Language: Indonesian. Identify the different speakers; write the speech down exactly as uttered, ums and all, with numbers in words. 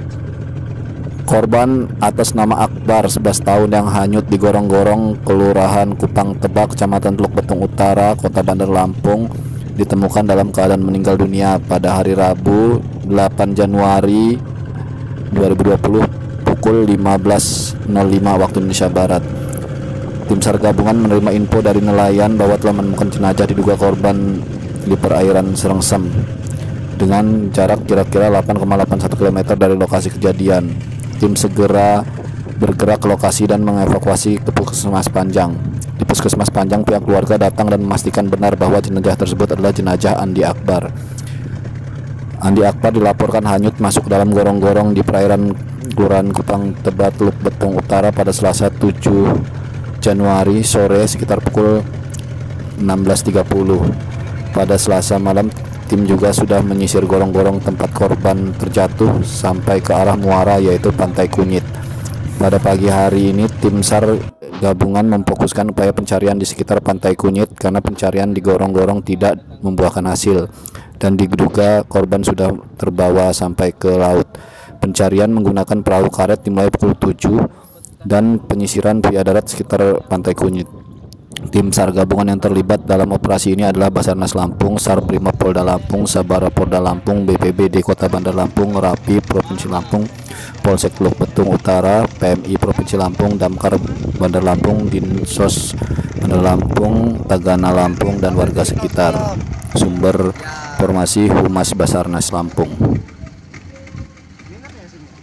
Speaker 1: Korban atas nama Akbar, sebelas tahun, yang hanyut di gorong-gorong Kelurahan Kupang Tebak, Kecamatan Teluk Betung Utara, Kota Bandar Lampung, ditemukan dalam keadaan meninggal dunia pada hari Rabu delapan Januari dua ribu dua puluh pukul lima belas nol lima waktu Indonesia Barat. Tim SAR gabungan menerima info dari nelayan bahwa telah menemukan jenazah diduga korban di perairan Serengsem dengan jarak kira-kira delapan koma delapan satu kilometer dari lokasi kejadian. Tim segera bergerak ke lokasi dan mengevakuasi ke Puskesmas Panjang. Di Puskesmas Panjang, pihak keluarga datang dan memastikan benar bahwa jenazah tersebut adalah jenazah Andi Akbar. Andi Akbar dilaporkan hanyut masuk dalam gorong-gorong di perairan Kelurahan Kupang Tebak, Teluk Betung Utara pada Selasa tujuh Januari sore sekitar pukul enam belas tiga puluh. Pada Selasa malam, tim juga sudah menyisir gorong-gorong tempat korban terjatuh sampai ke arah muara, yaitu Pantai Kunyit. Pada pagi hari ini, tim SAR gabungan memfokuskan upaya pencarian di sekitar Pantai Kunyit karena pencarian di gorong-gorong tidak membuahkan hasil dan diduga korban sudah terbawa sampai ke laut. Pencarian menggunakan perahu karet dimulai pukul tujuh dan penyisiran via darat sekitar Pantai Kunyit. Tim SAR gabungan yang terlibat dalam operasi ini adalah Basarnas Lampung, SAR Brimob Polda Lampung, Sabara Polda Lampung, B P B D Kota Bandar Lampung, Rapi Provinsi Lampung, Polsek Teluk Betung Utara, P M I Provinsi Lampung, Damkar Bandar Lampung, Dinsos Bandar Lampung, Tagana Lampung, dan warga sekitar. Sumber informasi Humas Basarnas Lampung.